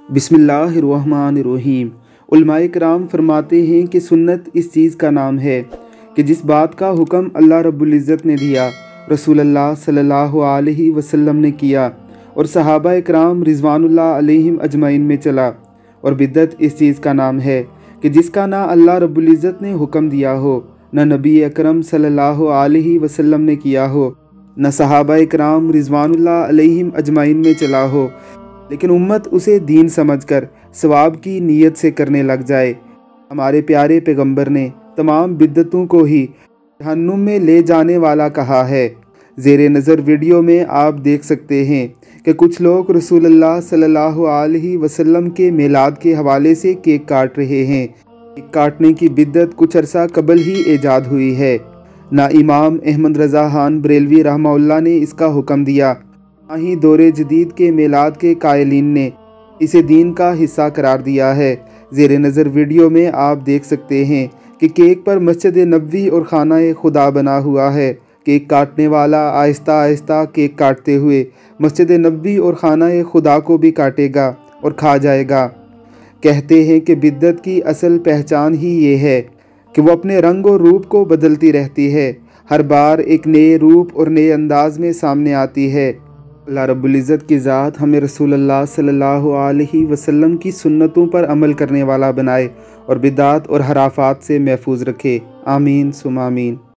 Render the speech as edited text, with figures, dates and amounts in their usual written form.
बिस्मिल्लाहिर्रहमानिर्रहीम। उलमाए किराम फरमाते हैं कि सुन्नत इस चीज़ का नाम है कि जिस बात का हुक्म अल्लाह रब्बुल इज़्ज़त ने दिया, रसूलुल्लाह सल्लल्लाहु अलैहि वसल्लम ने किया और सहाबा किराम रिज़वानुल्लाह अलैहिम अजमाइन में चला। और बिदअत इस चीज़ का नाम है कि जिसका ना अल्लाह रब्बुल इज़्ज़त ने हुक्म दिया हो, न नबी अकरम सल्लल्लाहु अलैहि वसल्लम ने किया हो, न सहाबा किराम रिज़वानुल्लाह अलैहिम अजमाइन में चला हो, लेकिन उम्मत उसे दीन समझकर सवाब की नीयत से करने लग जाए। हमारे प्यारे पैगंबर ने तमाम बिद्दतों को ही जहन्नुम में ले जाने वाला कहा है। ज़ेरे नज़र वीडियो में आप देख सकते हैं कि कुछ लोग रसूलुल्लाह सल्लल्लाहु अलैहि वसल्लम के मिलाद के हवाले से केक काट रहे हैं। केक काटने की बिद्दत कुछ अरसा कबल ही ईजाद हुई है। ना इमाम अहमद रज़ा खान बरेलवी रहमहुल्लाह ने इसका हुक्म दिया, ना ही दौरे जदीद के मिलाद के कायलीन ने इसे दीन का हिस्सा करार दिया है। ज़ेरे नज़र वीडियो में आप देख सकते हैं कि केक पर मस्जिद नबवी और खाना खुदा बना हुआ है। केक काटने वाला आहिस्ता आहिस्ता केक काटते हुए मस्जिद नबवी और खाना खुदा को भी काटेगा और खा जाएगा। कहते हैं कि बिद्दत की असल पहचान ही ये है कि वो अपने रंग और रूप को बदलती रहती है, हर बार एक नए रूप और नए अंदाज में सामने आती है। अल्लाह रब्बुल इज़्ज़त की ज़ात हमें रसूलुल्लाह सल्लल्लाहु अलैहि वसल्लम की सुन्नतों पर अमल करने वाला बनाए और बिदात और हराफात से महफूज रखे। आमीन सुम आमीन।